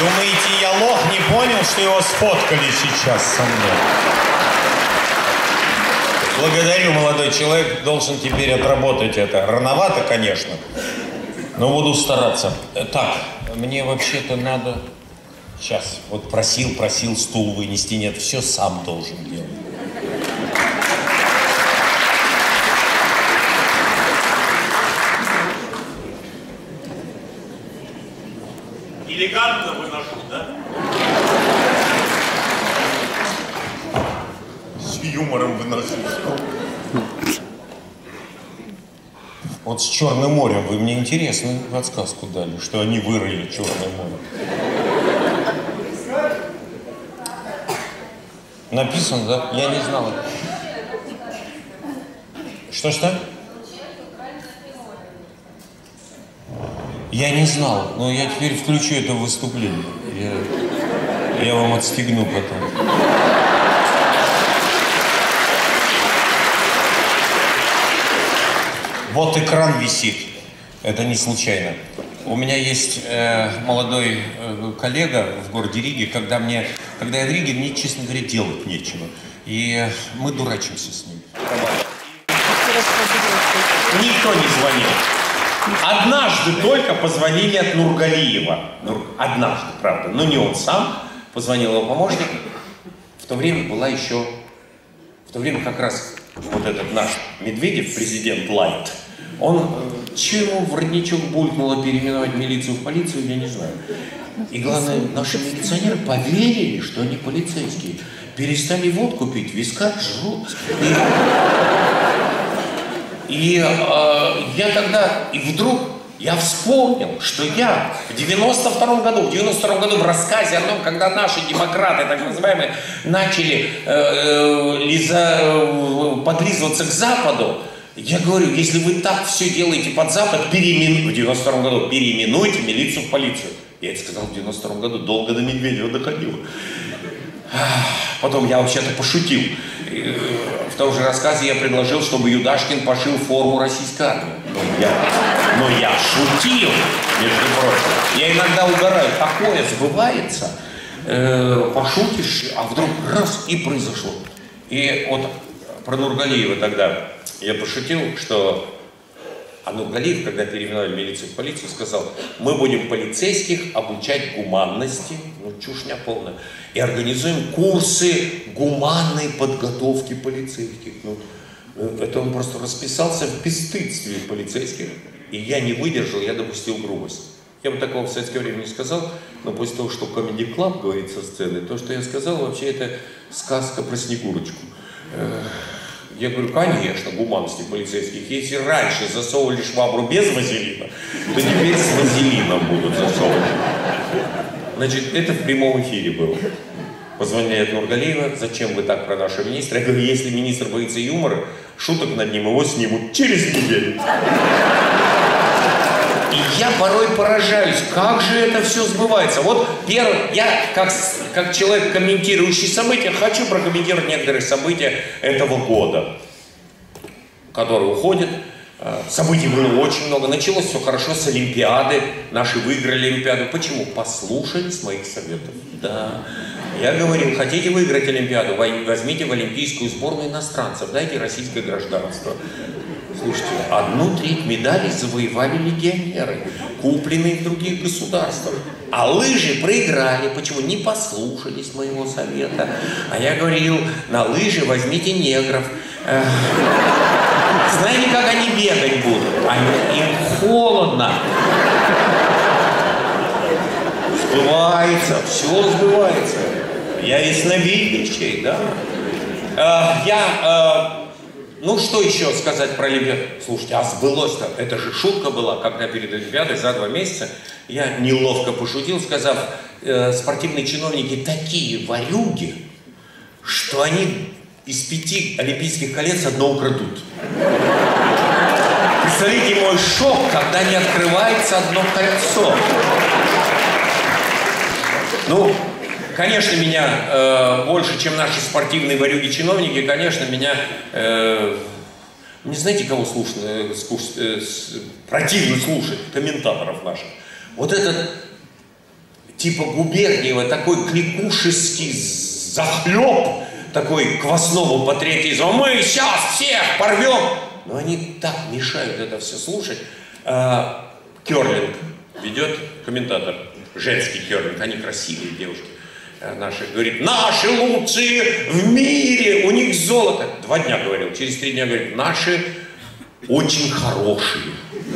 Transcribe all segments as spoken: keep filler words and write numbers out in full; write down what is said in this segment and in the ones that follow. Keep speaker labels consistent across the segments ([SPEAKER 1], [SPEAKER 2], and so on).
[SPEAKER 1] Думаете, я лох, не понял, что его сфоткали сейчас со мной? Благодарю, молодой человек, должен теперь отработать это. Рановато, конечно, но буду стараться. Так, мне вообще-то надо... Сейчас, вот просил, просил стул вынести, нет, все сам должен делать.
[SPEAKER 2] Элегантно выношу, да?
[SPEAKER 1] С юмором выношу. Вот с Черным морем вы мне интересную подсказку дали, что они вырыли Черное море. Написано, да? Я не знал. Что-что? Я не знал, но я теперь включу это выступление. Я, я вам отстегну потом. Вот экран висит. Это не случайно. У меня есть э, молодой э, коллега в городе Риге, когда, мне, когда я в Риге, мне, честно говоря, делать нечего. И э, мы дурачимся с ним. Никто не звонил. Однажды только позвонили от Нургалиева. Нур... Однажды, правда. Но не он сам. Позвонил его помощник. В то время была еще... В то время как раз вот этот наш Медведев, президент Лайт, он... Чего ему в родничок булькнуло переименовать милицию в полицию, я не знаю. И главное, наши милиционеры поверили, что они полицейские. Перестали водку пить, вискарь жрут. И, и э, я тогда, и вдруг я вспомнил, что я в девяносто втором году, в девяносто втором году в рассказе о том, когда наши демократы, так называемые, начали э, э, лиза, э, подлизываться к Западу, я говорю, если вы так все делаете под Запад, переименуйте, в девяносто втором году переименуйте милицию в полицию. Я это сказал в девяносто втором году, долго до Медведева доходило. Потом я вообще-то пошутил. В том же рассказе я предложил, чтобы Юдашкин пошил форму российской армии. Но я, но я шутил, между прочим. Я иногда угораю, такое сбывается. Э, пошутишь, а вдруг раз и произошло. И вот про Нургалиева тогда я пошутил, что а Нургалиев, когда переименовали милицию в полицию, сказал, мы будем полицейских обучать гуманности, ну чушня полная, и организуем курсы гуманной подготовки полицейских. Ну, это он просто расписался в бесстыдстве полицейских, и я не выдержал, я допустил грубость. Я бы такого в советское время не сказал, но после того, что Comedy Club говорит со сцены, то, что я сказал, вообще это сказка про Снегурочку. Я говорю, конечно, гуманности полицейских. Если раньше засовывали швабру без вазелина, то теперь с вазелином будут засовывать. Значит, это в прямом эфире было. Позвонили от Нургалиева, зачем вы так про нашего министра? Я говорю, если министр боится юмора, шуток над ним, его снимут через неделю. И я порой поражаюсь, как же это все сбывается. Вот первый, я как, как человек, комментирующий события, хочу прокомментировать некоторые события этого года, которые уходят. Событий было очень много. Началось все хорошо с Олимпиады. Наши выиграли Олимпиаду. Почему? Послушались моих советов. Да. Я говорил, хотите выиграть Олимпиаду, возьмите в олимпийскую сборную иностранцев, дайте российское гражданство. Слушайте, одну треть медалей завоевали легионеры, купленные в других государствах. А лыжи проиграли. Почему? Не послушались моего совета. А я говорил, на лыжи возьмите негров. Знаете, как они бегать будут? Они, им холодно. Сбывается, все сбывается. Я ясновидящий, да. Я... Ну, что еще сказать про Олимпиаду? Слушайте, а сбылось-то? Это же шутка была, когда перед Олимпиадой за два месяца я неловко пошутил, сказав, э, спортивные чиновники такие ворюги, что они из пяти олимпийских колец одно украдут. Представляете мой шок, когда не открывается одно кольцо. Ну... Конечно, меня э, больше, чем наши спортивные ворюги-чиновники, конечно, меня, э, не знаете, кого слушать, э, скуш, э, с, противно слушать, комментаторов наших. Вот этот типа Губерниева, такой кликушеский захлеб, такой квасного патриотизма. Мы сейчас всех порвем. Но они так мешают это все слушать. А, керлинг ведет комментатор. Женский керлинг. Они красивые девушки. А наши говорит, наши лучшие в мире, у них золото. Два дня говорил, через три дня говорит, наши очень хорошие.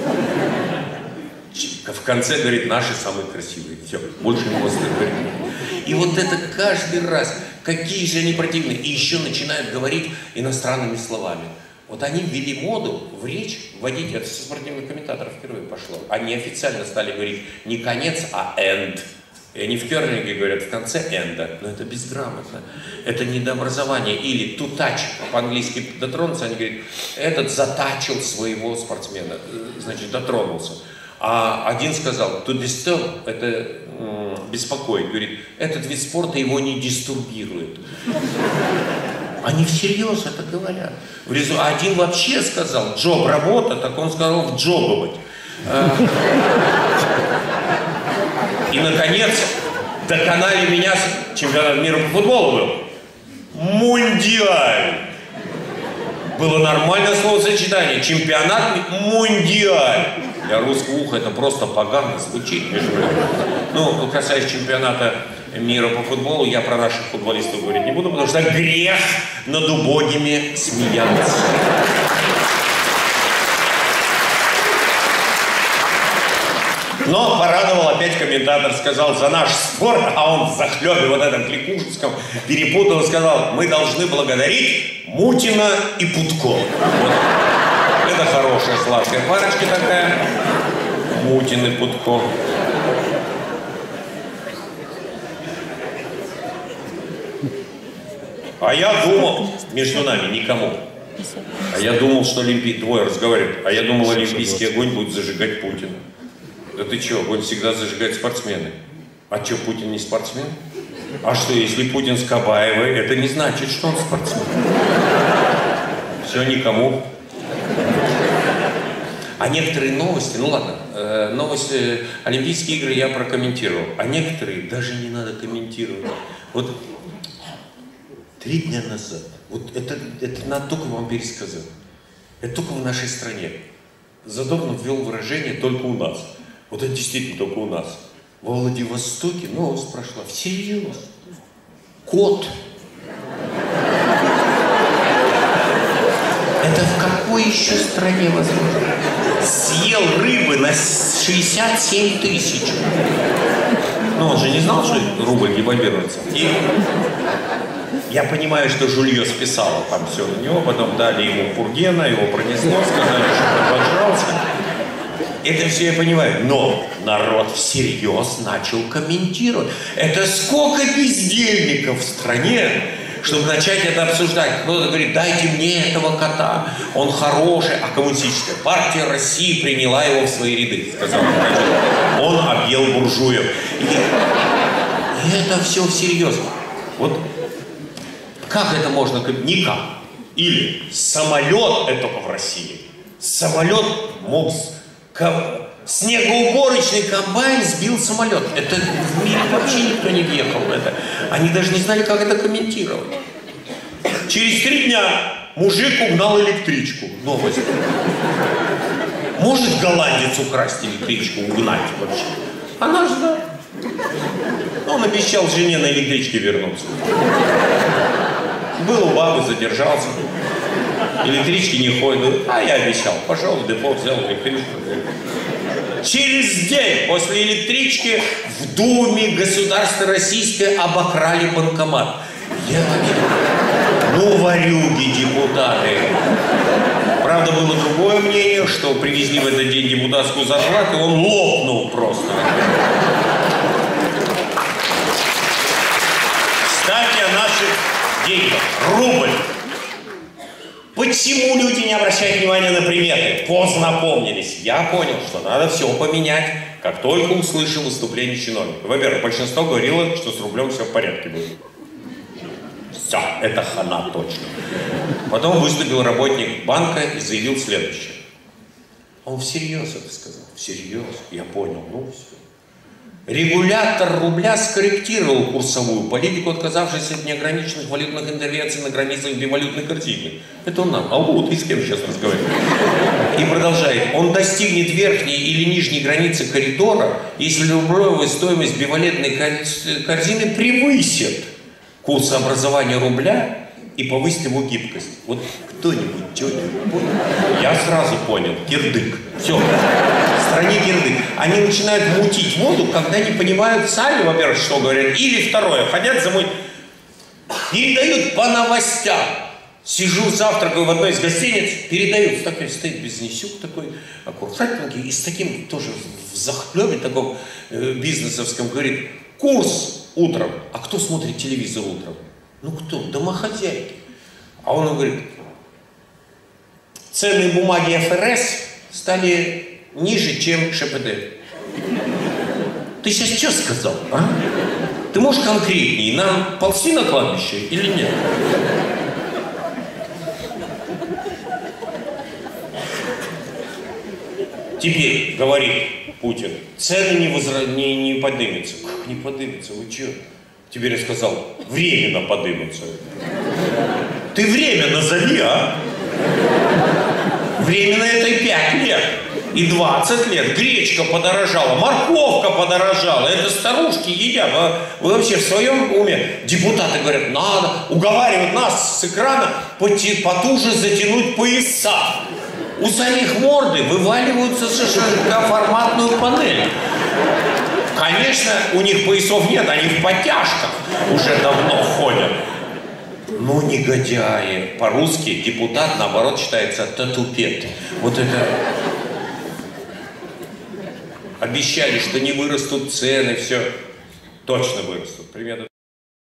[SPEAKER 1] В конце говорит, наши самые красивые. Все, больше не может говорить. И вот это каждый раз, какие же они противные. И еще начинают говорить иностранными словами. Вот они ввели моду в речь вводить, это со спортивных комментаторов впервые пошло. Они официально стали говорить не конец, а end. И они в керлинге говорят в конце энда. Но это безграмотно. Это недообразование. Или to touch, по-английски дотронуться, они говорят, этот затачил своего спортсмена. Значит, дотронулся. А один сказал, to disturb, это м, беспокоит. Говорит, этот вид спорта его не дистурбирует. Они всерьез это говорят. А один вообще сказал, джоб работа, так он сказал вджобывать. И, наконец, доконали меня, чемпионат мира по футболу был. Мундиаль. Было нормальное словосочетание. Чемпионат мундиаль. Для русского уха это просто погано звучит, между прочим. Ну, касаясь чемпионата мира по футболу, я про наших футболистов говорить не буду, потому что грех над убогими смеяться. Но порадовал опять комментатор, сказал, за наш спорт, а он в захлебе вот этом кликушевском перепутал и сказал, мы должны благодарить Мутина и Путко. Вот. Это хорошая сладкая парочка такая. Мутин и Путко. А я думал, между нами никому. А я думал, что Олимпий... Двое разговаривают. А я думал, олимпийский огонь будет зажигать Путин. Да ты чё, огонь всегда зажигает спортсмены. А чё, Путин не спортсмен? А что, если Путин с Кабаевой, это не значит, что он спортсмен. Все, никому. А некоторые новости, ну ладно, э, новости, Олимпийские игры я прокомментировал. А некоторые даже не надо комментировать. Вот три дня назад, вот это, это надо только вам пересказать. Это только в нашей стране. Задорнов ввел выражение «только у нас». Вот это действительно только у нас. Во Владивостоке новость прошла. Всерьез. Кот. Это в какой еще стране возможно? Съел рыбы на шестьдесят семь тысяч. Ну, он же не знал, что рубль девальвируется. И я понимаю, что Жулье списало там все на него, потом дали ему Пургена, его пронесло, сказали, что он обожрался. Это все я понимаю, но народ всерьез начал комментировать. Это сколько бездельников в стране, чтобы начать это обсуждать. Кто-то говорит, дайте мне этого кота, он хороший, а коммунистическая партия России приняла его в свои ряды, сказал он объел буржуев. И, и это все всерьез. Вот как это можно? Никак. Или самолет, это только в России, самолет мог... Снегоуборочный комбайн сбил самолет. Это в мире вообще никто не въехал в это. Они даже не знали, как это комментировать. Через три дня мужик угнал электричку. Новость. Может голландец украсть электричку, угнать вообще? Она же, да. Он обещал жене на электричке вернуться. Был у бабы, задержался. Электрички не ходят. А я обещал. Пошел в депо, взял электричку. Через день после электрички в Думе государство российское обокрали банкомат. Я вообще... Ну, ворюги, депутаты. Правда, было другое мнение, что привезли в этот день депутатскую зарплату, и он лопнул просто. Кстати, о наших деньгах. Рубль. Почему люди не обращают внимания на приметы? Поздно опомнились. Я понял, что надо все поменять, как только услышал выступление чиновника. Во-первых, большинство говорило, что с рублем все в порядке будет. Все, это хана точно. Потом выступил работник банка и заявил следующее. Он всерьез это сказал. Всерьез. Я понял. Ну все. Регулятор рубля скорректировал курсовую политику, отказавшись от неограниченных валютных интервенций на границах бивалютной корзины. Это он нам. А вот, ты с кем сейчас разговариваешь? И продолжает. Он достигнет верхней или нижней границы коридора, если рублевая стоимость бивалютной корзины превысит курсообразование рубля и повысит его гибкость. Вот кто-нибудь что-нибудь понял? Я сразу понял. Кирдык. Все. В стране кирдык. Они начинают мутить воду, когда не понимают сами, во-первых, что говорят. Или второе. Хотят замыть. Передают по новостям. Сижу, завтракаю в одной из гостиниц. Передают. Такой стоит бизнесюк такой, аккуратненький. И с таким тоже в захлебе таком э, бизнесовском говорит. Курс утром. А кто смотрит телевизор утром? Ну кто? Домохозяйки. А он говорит, ценные бумаги эф эр эс стали ниже, чем ш пэ дэ. Ты сейчас что сказал, а? Ты можешь конкретнее, нам ползти на кладбище или нет? Теперь, говорит Путин, цены не, возра... не, не поднимутся. Как не поднимутся? Вы что? Теперь я сказал, временно поднимутся. Ты время назови, а? Временно это и пять лет, и двадцать лет. Гречка подорожала, морковка подорожала. Это старушки едят. Вы вообще в своем уме? Депутаты говорят, надо, уговаривают нас с экрана потуже затянуть пояса. У самих морды вываливаются за широкоформатную панель. Конечно, у них поясов нет, они в подтяжках уже давно ходят. Ну, негодяи. По-русски депутат, наоборот, считается татупет. Вот это... Обещали, что не вырастут цены, все. Точно вырастут. Примерно.